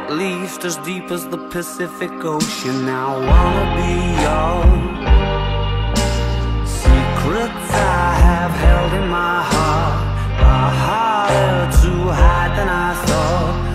at least as deep as the Pacific Ocean. I wanna be yours. Secrets I have held in my heart are harder to hide than I thought.